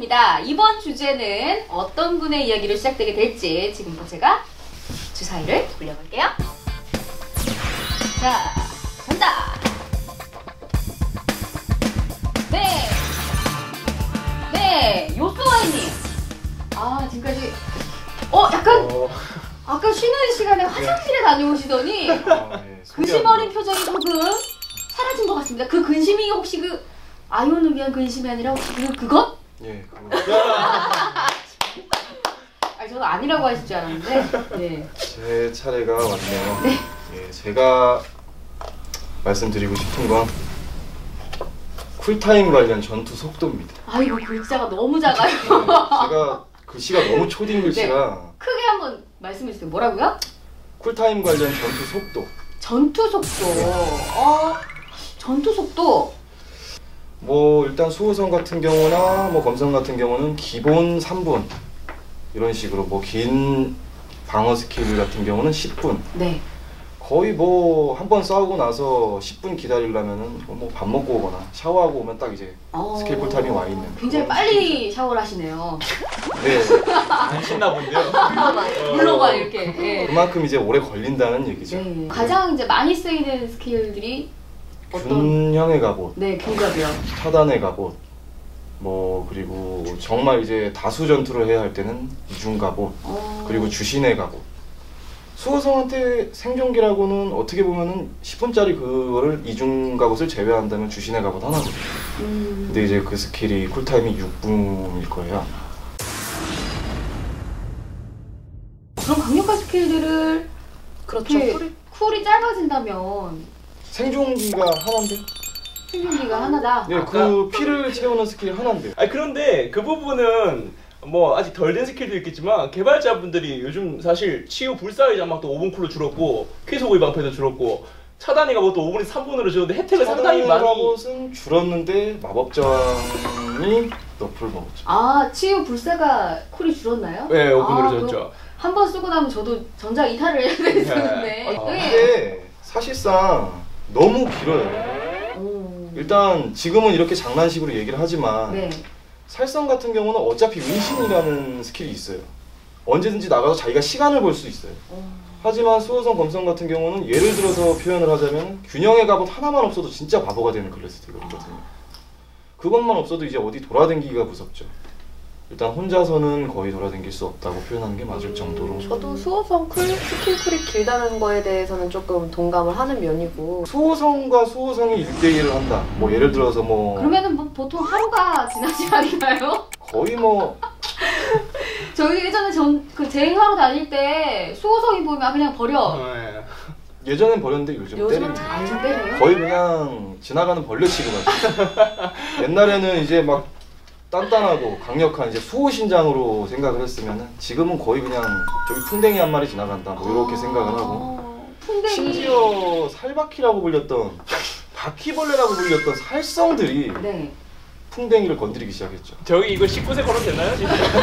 시작합니다. 이번 주제는 어떤 분의 이야기로 시작되게 될지 지금부터 제가 주사위를 돌려볼게요. 자, 간다! 네, 요스와이님. 아, 지금까지 약간 아까 쉬는 시간에 화장실에 다녀오시더니 근심 어린 표정이 조금 사라진 것 같습니다. 그 근심이 혹시 그 아이온을 위한 근심이 아니라 혹시 그것? 예, 그거. 아니, 저는 아니라고 하실 줄 알았는데. 네. 제 차례가 왔네요. 네. 예, 제가 말씀드리고 싶은 건 쿨타임 관련 전투 속도입니다. 아이고, 글자가 너무 작아요. 네, 제가 글씨가 너무 초딩 글씨라. 네. 크게 한번 말씀해 주세요. 뭐라고요? 쿨타임 관련 전투 속도. 전투 속도. 전투 속도. 뭐 일단 수호성 같은 경우나 뭐 검성 같은 경우는 기본 3분 이런 식으로 뭐 긴 방어 스킬 같은 경우는 10분. 네. 거의 뭐 한 번 싸우고 나서 10분 기다리려면은 뭐 밥 먹고 오거나 샤워하고 오면 딱 이제 스킬 쿨타임이 와 있는. 굉장히 빨리 샤워를 하시네요. 네. 안 신나 본데요. 물러가 이렇게. 네. 그만큼 이제 오래 걸린다는 얘기죠. 네. 가장 이제 많이 쓰이는 스킬들이 균형의 갑옷. 네, 균갑이요. 차단의 갑옷. 뭐 그리고 정말 이제 다수 전투를 해야 할 때는 이중 갑옷. 그리고 주신의 갑옷. 수호성한테 생존기라고는 어떻게 보면은 10분짜리 그거를 이중 갑옷을 제외한다면 주신의 갑옷 하나거든요. 근데 이제 그 스킬이 쿨타임이 6분일 거예요. 그럼 강력한 스킬들을 그렇죠. 쿨이 짧아진다면 생존기가 하나인데? 생존기가 하나다. 네, 그 피를 채우는 스킬이 하나인데. 아니 그런데 그 부분은 뭐 아직 덜 된 스킬도 있겠지만 개발자분들이 요즘 사실 치유 불사의 장막도 5분 쿨로 줄었고 쾌속의 방패도 줄었고 차단이가 뭐 또 5분에서 3분으로 줄었는데 혜택을 상당히 많이. 차단의 줄었는데 마법 저항이 너프를 먹었죠. 아, 치유 불사가 쿨이 줄었나요? 네, 5분으로 줄었죠. 한 번 쓰고 나면 저도 전작 이탈을 해야 되는데. 근데 사실상 너무 길어요. 일단 지금은 이렇게 장난식으로 얘기를 하지만 네. 살성 같은 경우는 어차피 은신이라는 스킬이 있어요. 언제든지 나가서 자기가 시간을 벌 수 있어요. 하지만 수호성 검성 같은 경우는 예를 들어서 표현을 하자면 균형의 갑옷 하나만 없어도 진짜 바보가 되는 클래스들이거든요. 그것만 없어도 이제 어디 돌아다니기가 무섭죠. 일단 혼자서는 거의 돌아다닐 수 없다고 표현하는 게 맞을 정도로. 저도 수호성 스킬 쿨이 길다는 거에 대해서는 조금 동감을 하는 면이고. 수호성과 수호성이 1대1을 한다. 뭐 예를 들어서 뭐 그러면은 뭐 보통 하루가 지나지 않나요? 거의 뭐 저희 예전에 그 제행하러 다닐 때 수호성이 보면 그냥 버려. 예전엔 버렸는데 요즘 때리는. 요즘 때려요? 거의 그냥 지나가는 벌레 취급하죠. 옛날에는 이제 막 단단하고 강력한 이제 수호신장으로 생각을 했으면은 지금은 거의 그냥 저기 풍뎅이 한 마리 지나간다 뭐 이렇게 생각을 하고. 풍뎅이. 심지어 살바퀴라고 불렸던 바퀴벌레라고 불렸던 살성들이 네. 풍뎅이를 건드리기 시작했죠. 저기 이거 19세 걸어도 되나요?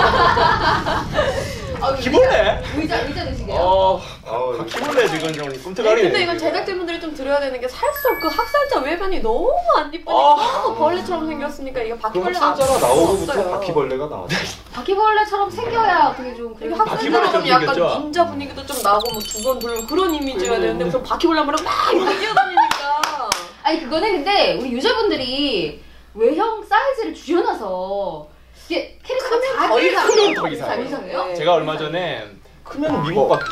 바퀴벌레? 의자 드시게요? 바퀴벌레 지금 좀 네, 꿈틀거리네. 근데 이건 제작진분들이 좀 들어야 되는 게 살짝 그 학살자 외면이 너무 안 이쁘니까 너무 벌레처럼 생겼으니까 이게 그 바퀴벌레가 학살자가 나오고부터 없어요. 바퀴벌레가 나왔죠. 바퀴벌레처럼 생겨야 어떻게 좀 이게 그래도 학살자가 좀 약간 생겼죠? 닌자 분위기도 좀 나고 뭐 두 번 돌리고 그런 이미지여야 되는데 무슨 바퀴벌레 한 마리 막 이렇게 뛰어다니니까. 아니 그거는 근데 우리 유저분들이 외형 사이즈를 줄여놔서 이게 캐릭터가 더 이상해요. 더 이상해요. 이상해요? 네. 제가 얼마 전에 크면 미국 바퀴.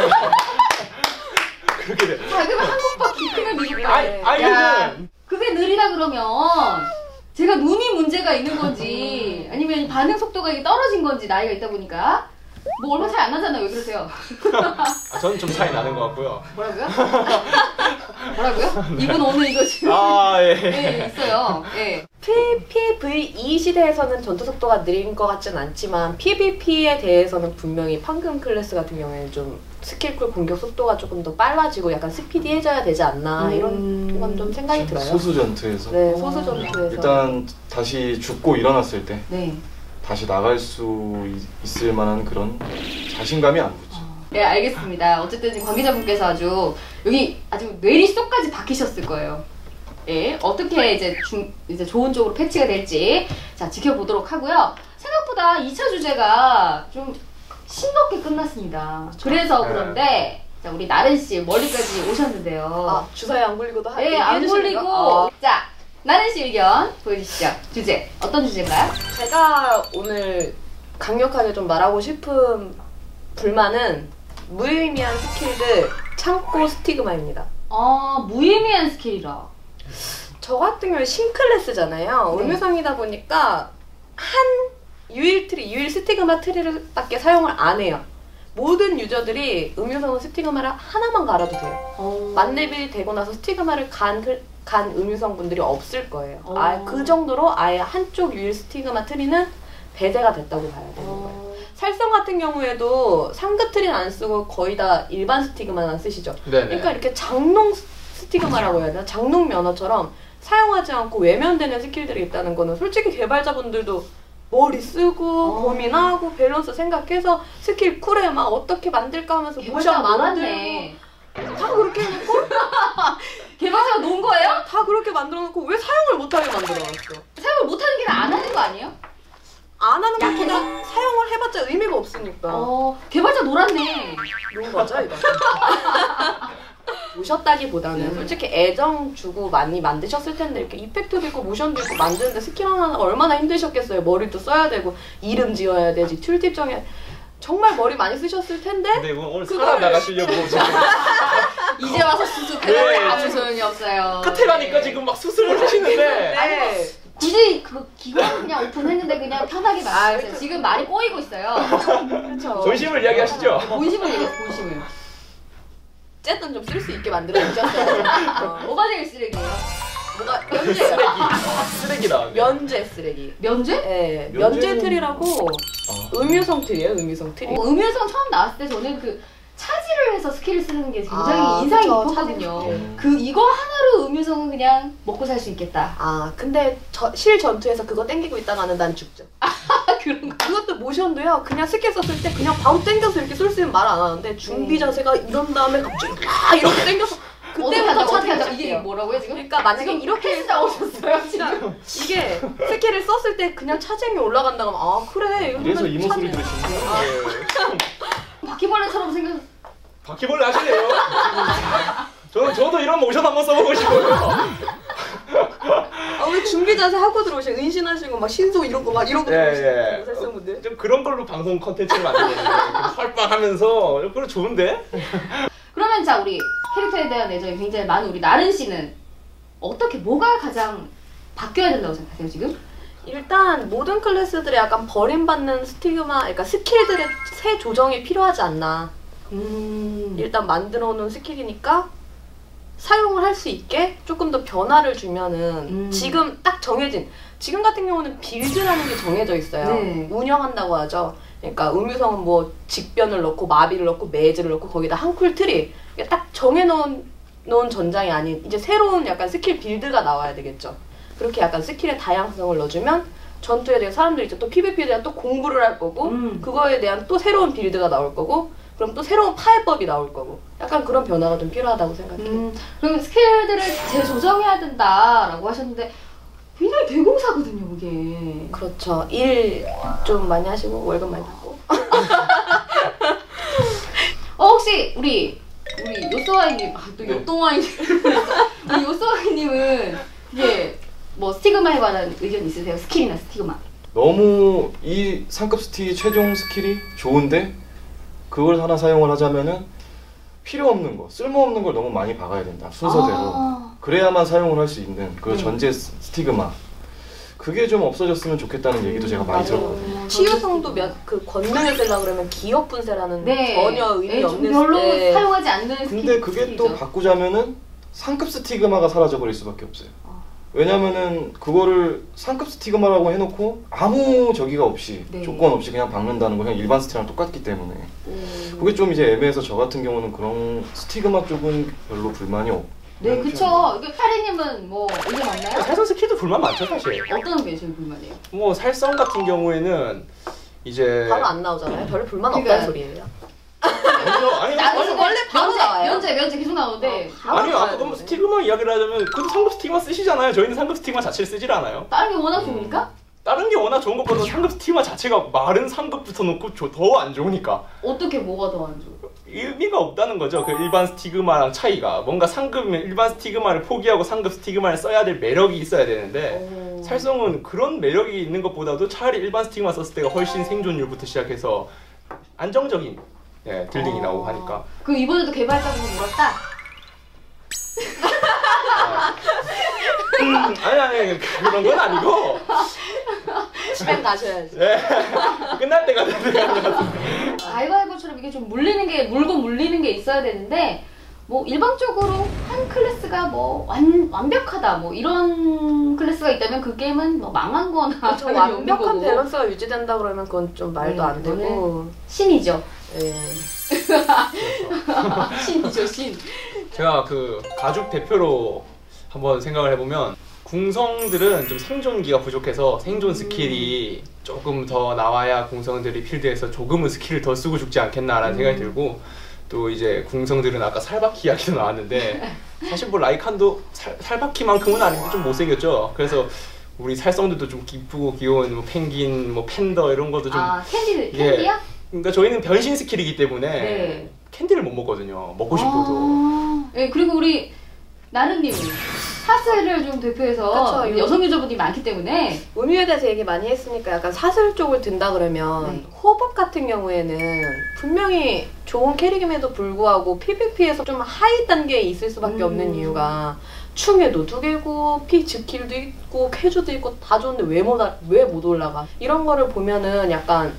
그렇게 돼. 작으면 한국 바퀴, 크면 미국 바퀴. 아이는 그게 느리다 그러면 제가 눈이 문제가 있는 건지 아니면 반응 속도가 이게 떨어진 건지 나이가 있다 보니까 뭐 얼마 차이 안 나잖아요. 왜 그러세요? 저는 좀 차이 나는 것 같고요. 뭐라고요? 뭐라고요? 이분 오늘 이거 지금 예. 네, 있어요. 예. PPV 시대에서는 전투 속도가 느린 것 같진 않지만 PVP에 대해서는 분명히 판금 클래스 같은 경우에는 좀 스킬쿨 공격 속도가 조금 더 빨라지고 약간 스피디해져야 되지 않나 이런 건 좀 생각이 들어요. 소수 전투에서. 네, 소수 전투에서. 일단 다시 죽고 일어났을 때 네. 다시 나갈 수 있을 만한 그런 자신감이 안 붙죠. 네, 알겠습니다. 어쨌든 지금 관계자분께서 여기 아주 뇌리 속까지 박히셨을 거예요. 예, 어떻게 이제 좋은 쪽으로 패치가 될지 자 지켜보도록 하고요. 생각보다 2차 주제가 좀 싱겁게 끝났습니다. 그래서 그런데 자, 우리 나른 씨 멀리까지 오셨는데요. 아, 주사위 안 굴리고도 네, 안 굴리고. 자, 나른 씨 의견 보여주시죠. 주제 어떤 주제인가요? 제가 오늘 강력하게 좀 말하고 싶은 불만은 무의미한 스킬들 창고 스티그마입니다. 무의미한 스킬이라. 저 같은 경우에 신클래스잖아요. 네. 음유성이다 보니까 한 유일 트리, 유일 스티그마 트리를 밖에 사용을 안 해요. 모든 유저들이 음유성은 스티그마를 하나만 갈아도 돼요. 만렙이 되고 나서 스티그마를 간 음유성 분들이 없을 거예요. 그 정도로 아예 한쪽 유일 스티그마 트리는 배제가 됐다고 봐야 되는 거예요. 살성 같은 경우에도 상급 트리는 안 쓰고 거의 다 일반 스티그마만 쓰시죠. 네네. 그러니까 이렇게 장롱 스티그마라고 해야 되나? 장롱 면허처럼 사용하지 않고 외면되는 스킬들이 있다는 거는 솔직히 개발자분들도 머리 쓰고 고민하고 밸런스 생각해서 스킬 쿨에 막 어떻게 만들까 하면서 개발자가 모션 많았네. 다 그렇게 해놓고 개발자가 놓은 거예요? 다 그렇게 만들어놓고 왜 사용을 못하게 만들어놨어? 사용을 못하는 게 안 하는 거 아니에요? 안 하는 것보다 사용을 해봤자 의미가 없으니까. 개발자 놀았네. 그런 거죠 이거. 오셨다기보다는 솔직히 애정 주고 많이 만드셨을 텐데 이렇게 이펙트도 있고 모션도 있고 만드는데 스킬 하나가 얼마나 힘드셨겠어요. 머리도 써야 되고 이름 지어야 되지 툴팁 정해야 정말 머리 많이 쓰셨을 텐데. 근데 이거 오늘 살아나가시려고 지금 이제 와서 수습해도 아무 소용이 없어요. 끝에 가니까 지금 막 수술을 하시는데 네. 굳이 그 기관 그냥 오픈했는데 그냥 편하게 말씀하세요. 그쵸. 지금 말이 꼬이고 있어요. 그렇죠. 본심을 이야기하시죠. 본심을 얘기해, 본심을. 어쨌든 좀 쓸 수 있게 만들어 주셨어요. 뭐가 제일 쓰레기예요? 뭐가 면제 쓰레기다. 면제 쓰레기. 면제? 네, 면제는- 면제 트리라고 음유성 트리예요. 음유성 트리. 음유성 처음 나왔을 때 저는 그 차지를 해서 스킬을 쓰는 게 굉장히 아, 인상이 그쵸. 깊었거든요. 차지. 이거 하나로 음유성은 그냥 먹고 살 수 있겠다. 아 근데 실 전투에서 그거 땡기고 있다가는 난 죽죠. 그런 거. 그것도 모션도요. 그냥 스킬 썼을 때 그냥 바로 땡겨서 이렇게 쏠 수 있는 말 안 하는데 준비 자세가 이런 다음에 갑자기 막 이렇게 땡겨서 그때부터 차지가 이게 시작해요. 뭐라고요 지금? 그러니까 만약에 지금 이렇게 헬스 나오셨어요 지금? 이게 스킬을 썼을 때 그냥 차지형이 올라간다고 하면 아 그래 이래서 이러면 이모 소리 차지- 들으시는 거예요? 바퀴벌레처럼 생겼. 바퀴벌레 하시네요. 저도 이런 모션 한번 써보고 싶어요. 왜 준비 자세 하고 들어오시고 은신하시고 막 신소 이런 거 막 이러고 예. 들어오시는 분들. 좀 그런 걸로 방송 컨텐츠를 만들거든요. 활빵하면서 그거 좋은데? 그러면 자 우리 캐릭터에 대한 애정이 굉장히 많은 우리 나른 씨는 어떻게 뭐가 가장 바뀌어야 된다고 생각하세요 지금? 일단 모든 클래스들이 약간 버림받는 스티그마, 그러니까 스킬들의 새 조정이 필요하지 않나. 일단 만들어 놓은 스킬이니까 사용을 할 수 있게 조금 더 변화를 주면은 지금 딱 정해진 지금 같은 경우는 빌드라는 게 정해져 있어요. 네. 운영한다고 하죠. 그러니까 음유성은 뭐 직변을 넣고 마비를 넣고 매즈를 넣고 거기다 한 쿨 트리 딱 정해놓은 전장이 아닌 이제 새로운 약간 스킬 빌드가 나와야 되겠죠. 그렇게 약간 스킬의 다양성을 넣어주면 전투에 대해 사람들이 이제 또 PVP에 대한 또 공부를 할 거고 그거에 대한 또 새로운 빌드가 나올 거고 그럼 또 새로운 파해법이 나올 거고 약간 그런 변화가 좀 필요하다고 생각해요. 그럼 스킬들을 재조정해야 된다라고 하셨는데 굉장히 대공사거든요 그게. 그렇죠. 일 좀 많이 하시고 월급 많이 받고. 혹시 우리 요소와이님 또 요똥와이님 우리 요소와이님은 이제 뭐 스티그마에 관한 의견 있으세요? 스킬이나 스티그마. 너무 이 상급 스틱이 최종 스킬이 좋은데 그걸 하나 사용을 하자면은 필요 없는 거, 쓸모없는 걸 너무 많이 박아야 된다 순서대로. 그래야만 사용을 할 수 있는 그 전제 스티그마. 그게 좀 없어졌으면 좋겠다는 얘기도 제가 많이 들었거든요. 치유성도 그 권능을 쓰려고 그러면 기억 분쇄라는 네. 전혀 의미 좀 없는 별로 네. 사용하지 않는 스킬. 근데 그게 또 스킬이죠. 바꾸자면은 상급 스티그마가 사라져버릴 수밖에 없어요. 왜냐면은 그거를 상급 스티그마라고 해놓고 아무 저기가 없이 네. 조건 없이 그냥 박는다는 거 그냥 일반 스티랑 똑같기 때문에 그게 좀 이제 애매해서 저 같은 경우는 그런 스티그마 쪽은 별로 불만이 없고. 네, 그쵸. 이게 파리님은 뭐 의견 없나요? 살성 스킬도 불만 많죠 사실. 어떤 게 제일 불만이에요? 뭐 살성 같은 경우에는 이제 바로 안 나오잖아요. 별로 불만 그러니까. 없다는 소리예요. 아니요. 나는 원래 바로 나와요. 면제 계속 나오는데 아니요. 아까 그럼 스티그마 이야기를 하자면 그도 상급 스티그마 쓰시잖아요. 저희는 상급 스티그마 자체를 쓰질 않아요. 다른 게 워낙 좋으니까? 다른 게 워낙 좋은 것보다 상급 스티그마 자체가 마른 상급부터 놓고 더 안 좋으니까 어떻게 뭐가 더 안 좋아? 의미가 없다는 거죠. 그 일반 스티그마랑 차이가 뭔가 상급이면 일반 스티그마를 포기하고 상급 스티그마를 써야 될 매력이 있어야 되는데 살성은 그런 매력이 있는 것보다도 차라리 일반 스티그마 썼을 때가 훨씬 생존율부터 시작해서 안정적인 딜링이 나오고 하니까. 그럼 이번에도 개발자분이 물었다? 아니 그런 건 아니고 집에 가셔야지. 끝날 때가 되는 가위바위보처럼 이게 좀 물고 물리는 게 있어야 되는데 뭐 일방적으로 한 클래스가 뭐 완벽하다 뭐 이런 클래스가 있다면 그 게임은 뭐 망한 거나 그렇죠. 완벽한 밸런스가 유지된다 그러면 그건 좀 말도 안 되고 신이죠. 예. 신이죠, 신. 제가 그 가죽 대표로 한번 생각을 해보면 궁성들은 좀 생존기가 부족해서 생존 스킬이 조금 더 나와야 궁성들이 필드에서 조금은 스킬을 더 쓰고 죽지 않겠나라는 생각이 들고 또 이제 궁성들은 아까 살바퀴 이야기도 나왔는데 사실 뭐 라이칸도 살바퀴만큼은 아닌데 좀 못생겼죠. 그래서 우리 살성들도 좀 이쁘고 귀여운 뭐 펭귄, 뭐 팬더 이런 것도 좀 캔디야? 그러니까 저희는 변신 스킬이기 때문에 캔디를 못 먹거든요. 먹고 싶어도. 그리고 우리 나른님은 사슬을 좀 대표해서 그쵸, 여성 유저분이 많기 때문에 음유에 대해서 얘기 많이 했으니까 약간 사슬 쪽을 든다 그러면 호법 같은 경우에는 분명히 좋은 캐릭임에도 불구하고 PVP에서 좀 하위 단계에 있을 수밖에 없는 이유가 충에도 2개고 즉킬도 있고 캐주도 있고 다 좋은데 왜 못 올라가? 이런 거를 보면은 약간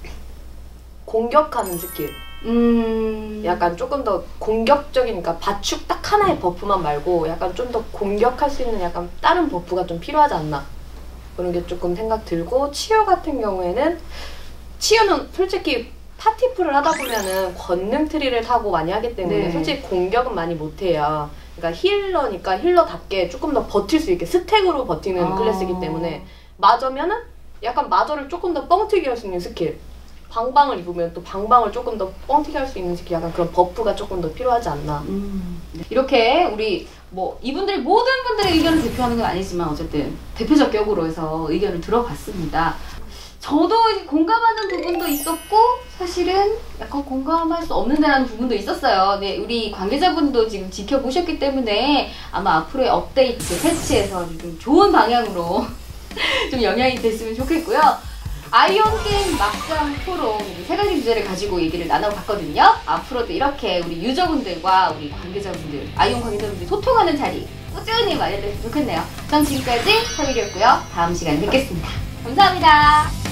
공격하는 스킬 약간 조금 더 공격적인, 그러니까 바축 딱 하나의 버프만 말고 약간 좀 더 공격할 수 있는 약간 다른 버프가 좀 필요하지 않나 그런 게 조금 생각 들고, 치유 같은 경우에는 치유는 솔직히 파티풀을 하다 보면은 권능 트리를 타고 많이 하기 때문에 솔직히 공격은 많이 못해요. 그러니까 힐러니까 힐러답게 조금 더 버틸 수 있게 스택으로 버티는 클래스이기 때문에 마저면은 약간 마저를 조금 더 뻥튀기 할 수 있는 스킬, 방방을 입으면 또 방방을 조금 더 뻥튀기 할 수 있는 스킬, 약간 그런 버프가 조금 더 필요하지 않나. 이렇게 우리 뭐 이분들이 모든 분들의 의견을 대표하는 건 아니지만 어쨌든 대표적 격으로 해서 의견을 들어봤습니다. 저도 공감하는 부분도 있었고 사실은 약간 공감할 수 없는 데라는 부분도 있었어요. 네, 우리 관계자분도 지금 지켜보셨기 때문에 아마 앞으로의 업데이트, 패치에서 좀 좋은 방향으로 좀 영향이 됐으면 좋겠고요. 아이온 게임 막장 토론 세 가지 주제를 가지고 얘기를 나눠봤거든요. 앞으로도 이렇게 우리 유저분들과 우리 관계자분들, 아이온 관계자분들이 소통하는 자리 꾸준히 마련됐으면 좋겠네요. 전 지금까지 서유리였고요. 다음 시간에 뵙겠습니다. 감사합니다.